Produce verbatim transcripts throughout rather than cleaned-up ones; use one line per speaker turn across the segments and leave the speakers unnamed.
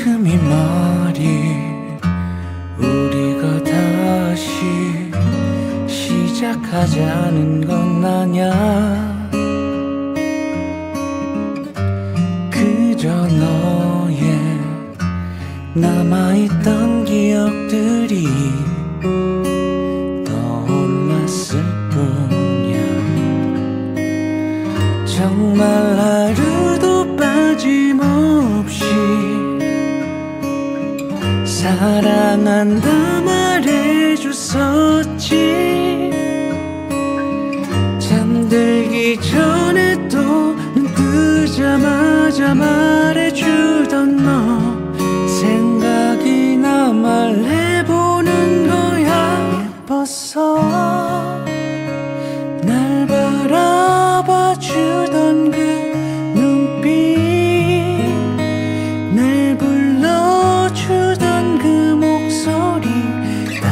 지금이 말이 우리가 다시 시작하자는 건 아냐. 그저 너의 남아있던 기억들이 떠올랐을 뿐이야. 정말 하루도 빠짐없이 사랑한다 말해줬었지. 잠들기 전에 또 눈 뜨자마자 말해주던 너 생각이 나 말해보는 거야. 예뻤어 날 바라봐주던 그 눈빛, 날 불러주던 그 목소리, 다,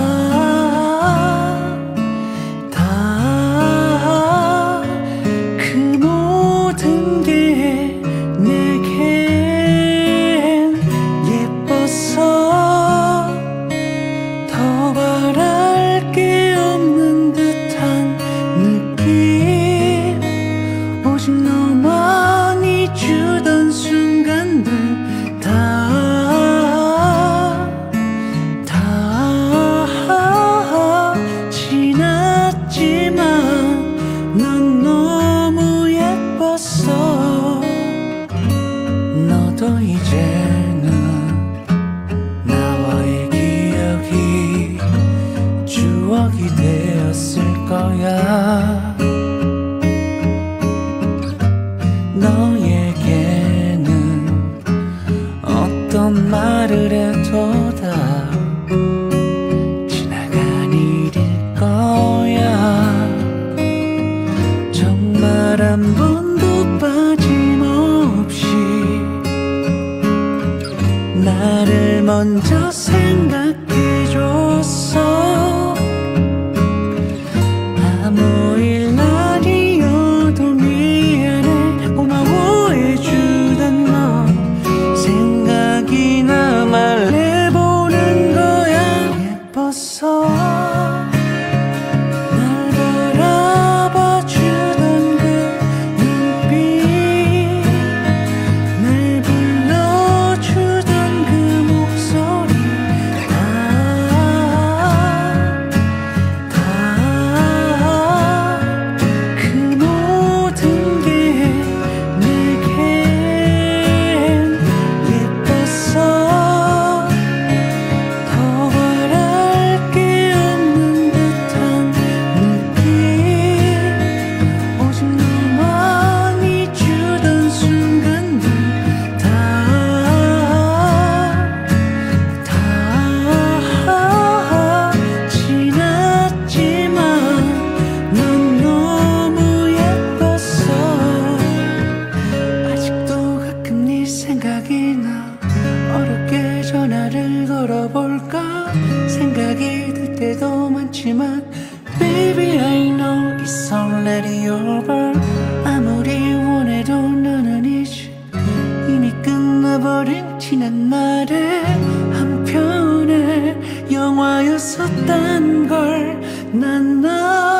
다 그 모든 게 내겐 예뻤어. 더 바랄 게 없는 듯한 느낌, 오직 너만이 주던 순간들 다, 다 지났지만 넌 너무 예뻤어. 너도 이제는 나와의 기억이 추억이 되었을 거야. 너에게는 어떤 말을 해도 다 지나간 일일 거야. 정말 한 번도 빠짐없이 나를 먼저 생각해줬어. 아무 일 아니어도 미안해 고마워해주던 너 생각이 나 말해보는 거야. 예뻤어 날 바라봐주던 그 눈빛, 날 불러주던 그 목소리, 다, 다 그 모든 게 내겐 예뻤어. 더 바랄 게 없는 듯한 느낌, 오직 너만이 주던 순간들 다, 다 지났지만 넌 너무 예뻤어. 아직도 가끔 네 생각이 나. 어렵게 전화를 걸어볼까 생각이 들 때도 많지만 Baby I know it's already over. 아무리 원해도 너는 이제 이미 끝나버린 지난 날의 한편의 영화였었단 걸 난 나